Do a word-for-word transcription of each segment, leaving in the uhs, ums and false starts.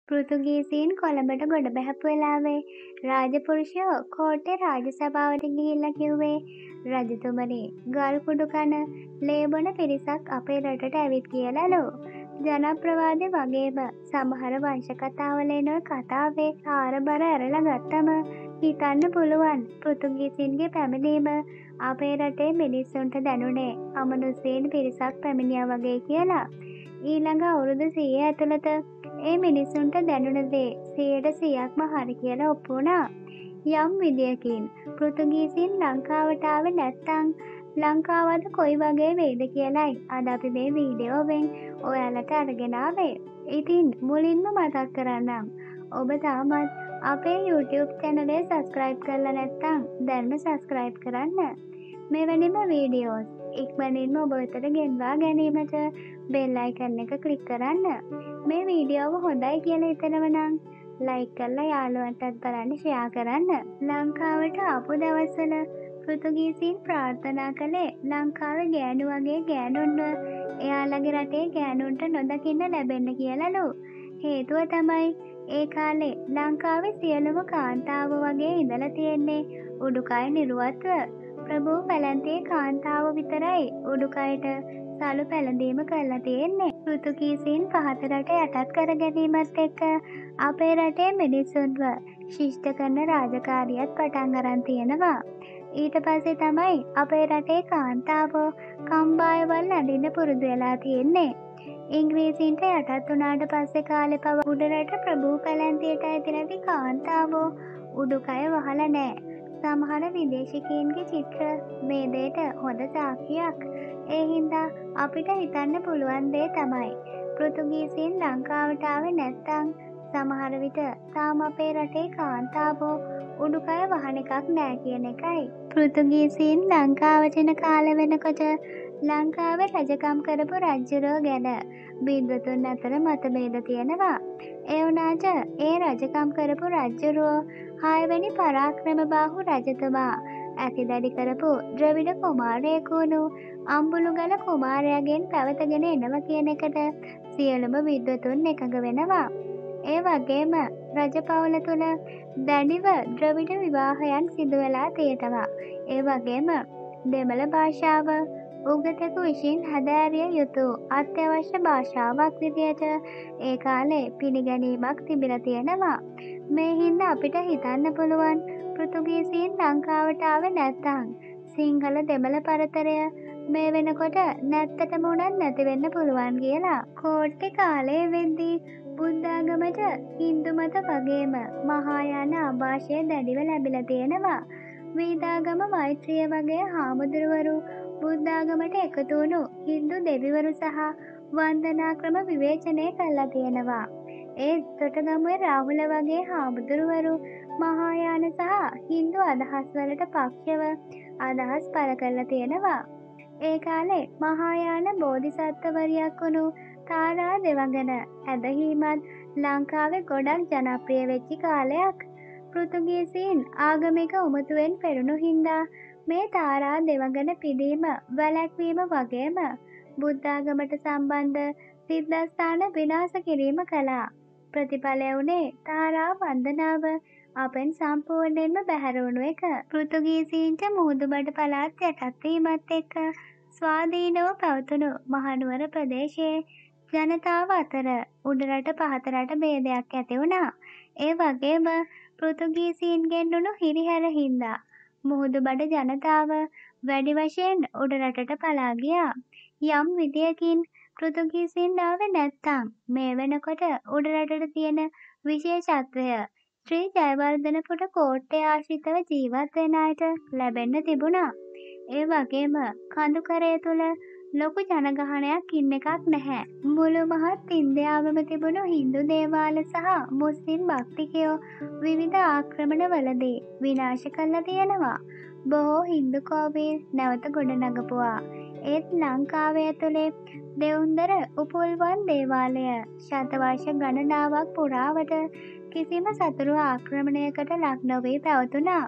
පෘතුගීසීන් කොළඹට ගොඩ බැහැපු වෙලාවේ රාජපුරුෂයෝ කෝට්ටේ රාජසභාවට ගිහිල්ලා කිව්වේ රජතුමනි ගල් කුඩු කන ලේබොන පිරිසක් අපේ රටට ඇවිත් කියලාලු. ජනප්‍රවාදේ වගේම සමහර වංශ කතාවල එන කතාවේ ආරබර ඇරලා ගත්තම හිතන්න පුළුවන් පෘතුගීසීන්ගේ පැමිණීම අපේ රටේ මිනිස්සුන්ට දැනුනේ අමනුෂ්‍යයන් පිරිසක් පැමිණියා වගේ කියලා. ඊළඟ අවුරුදු සීය ඇතුළත ඒ මිනිස්සුන්ට දැනුණ දේ සියයට සියයක්ම හරි කියලා ඔප්පු වුණා. යම් විදියකින් පෘතුගීසීන් ලංකාවට ආවේ නැත්තම් ලංකාවද කොයි වගේ වෙයිද කියලායි අද අපි මේ වීඩියෝවෙන් ඔයාලට අරගෙන ආවේ. ඉතින් මුලින්ම මතක් කරන්නම් ඔබ තාමත් අපේ YouTube channel subscribe කරලා නැත්තම් දැන්ම subscribe කරන්න. මෙවැනිම වීඩියෝස් ඉක්මනින්ම ඔබ වෙතට ගෙන්වා ගැනීමට bell icon එක click කරන්න. මේ වීඩියෝව හොඳයි කියලා හිතනව නම් like කරලා යාළුවන්ටත් බලන්න share කරන්න. ලංකාවට ආපු දවස්වල පෘතුගීසීන් ප්‍රාර්ථනා කළේ ලංකාවේ ගෑනු වගේ ගෑනුන්ව එයාලගේ රටේ ගෑනුන්ට නොදකින්න ලැබෙන්න කියලාලු. හේතුව තමයි ඒ කාලේ ලංකාවේ සියලුම කාන්තාවෝ වගේ ඉඳලා තියෙන්නේ උඩුකය නිරුවත්ව. ප්‍රභූ පැලැන්තියේ කාන්තාව විතරයි උඩුකයට සලු පැළඳීම කරලා තියෙන්නේ. පෘතුගීසීන් පහත රට යටත් කර ගැනීමත් එක්ක අපේ රටේ මිනිස්සුන්ව ශිෂ්ට කරන රාජකාරියත් පටන් අරන් තියෙනවා. ඊට පස්සේ තමයි අපේ රටේ කාන්තාවෝ කම්බායවල් අඳින්න පුරුදු වෙලා තියෙන්නේ. ඉංග්‍රීසීන්ට යටත් වුණාට පස්සේ කාලේ පව උඩරට ප්‍රභූ පැලැන්තියට ඇති නැති කාන්තාවෝ උඩුකය වහලා නැහැ. සමහර විදේශිකයින්ගේ චිත්‍ර මේ දෙයට හොඳ සාක්ෂියක්. ඒ හින්දා අපිට හිතන්න පුළුවන් දේ තමයි පෘතුගීසීන් ලංකාවට ආවේ නැත්තම් සමහර විට තාම අපේ රටේ කාන්තාවෝ උඩුකය වහන එකක් නෑ කියන එකයි. පෘතුගීසීන් ලංකාවට එන කාලෙ වෙනකොට ලංකාවේ රජකම් කරපු රජුරෝ ගැන බින්දුතුන් අතර මතභේද තියෙනවා. ඒ වුණාට ඒ රජකම් කරපු රජුරෝ හයවැනි පරාක්‍රමබාහු රජතුමා ඇතිදඩි කරපු ද්‍රවිඩ කුමාරයෙකු වුණු අම්බුලුගල කුමාරයාගෙන් පැවතගෙන එනවා කියන එකට සියලුම විද්වතුන් එකඟ වෙනවා. ඒ වගේම රජපවුල තුල දැඩිව ද්‍රවිඩ විවාහයන් සිදු වෙලා තියෙනවා. ඒ වගේම දෙමළ භාෂාව උගතෙකු විසින් හැදෑරිය යුතු අත්‍යවශ්‍ය භාෂාවක් විදියට ඒ කාලේ පිළිගැනීමක් තිබිලා තියෙනවා. මේ හින්දා අපිට හිතන්න පුළුවන් පෘතුගීසීන් ලංකාවට ආවේ නැත්තම් සිංහල දෙමළ පරතරය මේ වෙනකොට නැත්තටම උනත් නැති වෙන්න පුළුවන් කියලා. කෝට්ටේ කාලේ වෙද්දී බුද්ධාගමට හින්දු මත වගේම මහායාන ආభాෂය දැඩිව ලැබිලා තියෙනවා. වේදාගම මෛත්‍රිය වගේ හාමුදුරුවරු බුද්ධාගමට එකතු වුණු හින්දු දෙවිවරු සහ වන්දනා ක්‍රම විවේචනය කළා තියෙනවා. ඒ තොටගමුවේ රාහුල වගේ හාමුදුරුවරු මහායාන සහ හින්දු අදහස් වලට පක්ෂව අදහස් පළ කරලා තියෙනවා. ඒ කාලේ මහායාන බෝධිසත්වවරියක් වුණු තාරා දෙවඟන ඇදහිමත් ලංකාවේ ගොඩක් ජනප්‍රිය වෙච්ච කාලයක්. පෘතුගීසීන් ආගමික උමතුවෙන් පෙරුණු හින්දා මේ තාරා දෙවඟන පිදීම වැළැක්වීම වගේම බුද්ධාගමට සම්බන්ධ සිද්ධාස්ථාන විනාශ කිරීම කළා. ප්‍රතිඵලය වුණේ තාරා වන්දනාව අපෙන් සම්පූර්ණයෙන්ම බැහැර වුණු එක. පෘතුගීසීන්ට මුහුදුබඩ පළාත් යටත් වීමත් එක්ක ස්වාධීනව පැවතුණු මහනුවර ප්‍රදේශයේ ජනතාව අතර උඩරට පහතරට ભેදයක් ඇති වුණා. ඒ වගේම පෘතුගීසීන්ගෙන් වුණු හිරිහැර හින්දා මුහුදුබඩ ජනතාව වැඩි වශයෙන් උඩරටට පලා ගියා. යම් විදියකින් පෘතුගීසීන් ආවේ නැත්තම් මේ වෙනකොට උඩරටට තියෙන විශේෂත්වය ශ්‍රී ජයවර්ධනපුර කෝට්ටේ ආශ්‍රිතව ජීවත් වෙන අයට ලැබෙන්න තිබුණා. ඒ වගේම කඳුකරය තුල ලොකු ජනගහනයක් ඉන්න එකක් නැහැ. මුළු මහත් ඉන්දියාවම තිබුණු හින්දු දේවාල සහ මුස්ලිම් භක්තිකයෝ විවිධ ආක්‍රමණවලදී විනාශ කළා තියෙනවා. බොහෝ හින්දු කෝවිල් නැවත ගොඩනගපුවා. ඒත් ලංකාවේ ඇතුලේ දෙවුන්දර උපුල්වන් දේවාලය ශතවර්ෂ ගණනාවක් පුරාවට කිසිම සතුරු ආක්‍රමණයකට ලක් නොවී පැවතුණා.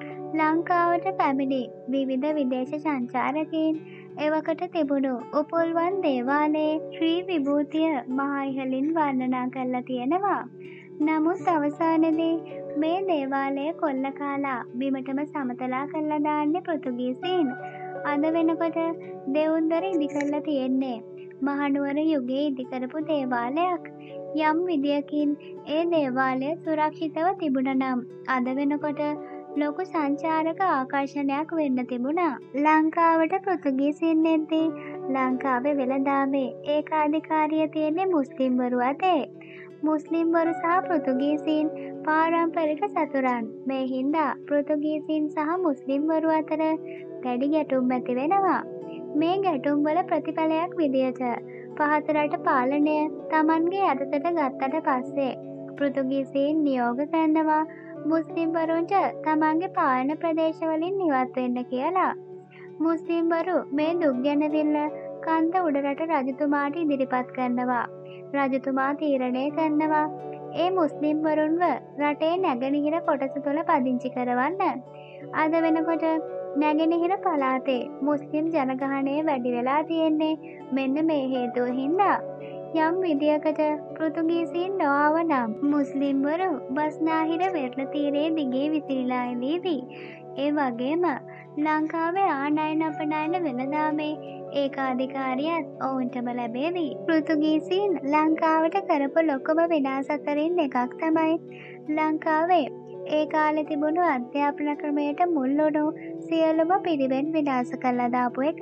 ලංකාවට පැමිණි විවිධ විදේශ සංචාරකයින් එවකට තිබුණු උපුල්වන් දේවාලයේ ශ්‍රී විභූතිය මහා ඉහළින් වර්ණනා කරලා තියෙනවා. නමුත් අවසානයේදී මේ දේවාලය කොල්ල කාලා බිමටම සමතලා කරලා දාන්නේ පෘතුගීසීන්. අද වෙනකොට දෙවුන්දර ඉදි කරලා තියෙන්නේ මහනුවර යුගයේ ඉදි කරපු දේවාලයක්. යම් විදියකින් ඒ දේවාලය සුරක්ෂිතව තිබුණා නම් අද වෙනකොට ලොකු සංචාරක ආකර්ෂණයක් වෙන්න තිබුණා. ලංකාවට පෘතුගීසීන් එද්දී ලංකාවේ වෙළඳාමේ ඒකාධිකාරිය තියෙන්නේ මුස්ලිම්වරු අතේ. මුස්ලිම්වරු සහ පෘතුගීසීන් පාරම්පරික සතුරන්. මේ හින්දා පෘතුගීසීන් සහ මුස්ලිම්වරු අතර දැඩි ගැටුම් ඇති වෙනවා. මේ ගැටුම් වල ප්‍රතිඵලයක් විදියට පහත රට පාලනය තමන්ගේ අතට ගත්තට පස්සේ පෘතුගීසීන් නියෝග කරනවා මුස්ලිම්වරුන්ට තමන්ගේ පාලන ප්‍රදේශවලින් ඉවත් වෙන්න කියලා. මුස්ලිම්වරු මේ දුක් ගැනවිල්ල කන්ද උඩරට රජතුමාට ඉදිරිපත් කරනවා. රජතුමා තීරණය කරනවා ඒ මුස්ලිම්වරුන්ව රටේ නැගෙනහිර කොටස තුළ පදිංචි කරවන්න. අද වෙනකොට නැගෙනහිර පළාතේ මුස්ලිම් ජනගහනය වැඩි වෙලා තියෙන්නේ මෙන්න මේ හේතුව හින්දා. යම් විදියකට පෘතුගීසීන් නොආව නම් මුස්ලිම්වරු බස්නාහිර වෙරළ තීරයේ දිගේ විසිරීලා ඉඳීවි. ඒ වගේම ලංකාවේ ආනයන අපනයන වෙළඳාමේ ඒකාධිකාරියත් ඔවුන්ටම ලැබේවි. පෘතුගීසීන් ලංකාවට කරපු ලොකුම විනාශ අතරින් එකක් තමයි ලංකාවේ ඒ කාලේ තිබුණු අධ්‍යාපන ක්‍රමයට මුල් වුණු සියලුම පිරිවෙන් විනාශ කරලා දාපු එක.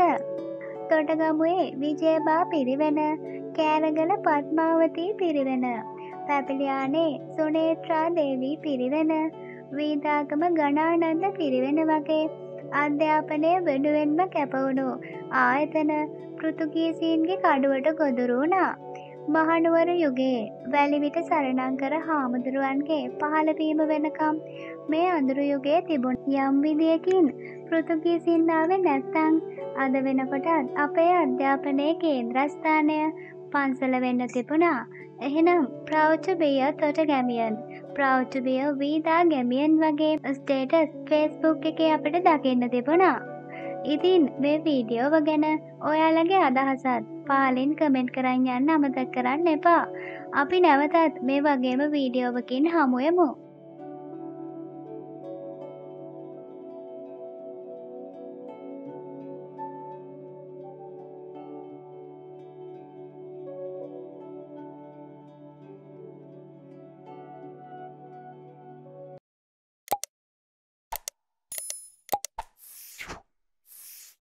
තොටගමුවේ විජයබා පිරිවෙන, කෑරගල පද්මාවතී පිරිවෙන, පැපිලියානේ සුනේත්‍රා දේවී පිරිවෙන, වීදාගම ගණානන්ද පිරිවෙන වගේ අධ්‍යාපනය වෙනුවෙන්ම කැපවුණු ආයතන පෘතුගීසීන්ගේ කඩුවට ගොදුරු වුණා. මහනුවර යුගයේ වැලිවිට සරණංකර හාමුදුරුවන්ගේ පහළවීම වෙනකම් මේ අඳුරු යුගයේ තිබුණ යම් විදියකින් පෘතුගීසීන් ආවේ නැත්නම් අද වෙනකොටත් අපේ අධ්‍යාපනයේ කේන්ද්‍රස්ථානය පන්සල වෙන්න තිබුණා. එහෙනම් proud to be a තොටගැමියන්, proud to be a වීදා ගැමියන් වගේ ස්ටේටස් Facebook එකේ අපිට දකින්න තිබුණා. ඉතින් මේ වීඩියෝව ගැන ඔයාලගේ අදහසත් පහලින් කමෙන්ට් කරන්න යන්න අමතක කරන්න එපා. අපි නැවතත් මේ වගේම වීඩියෝවකින් හමුවෙමු.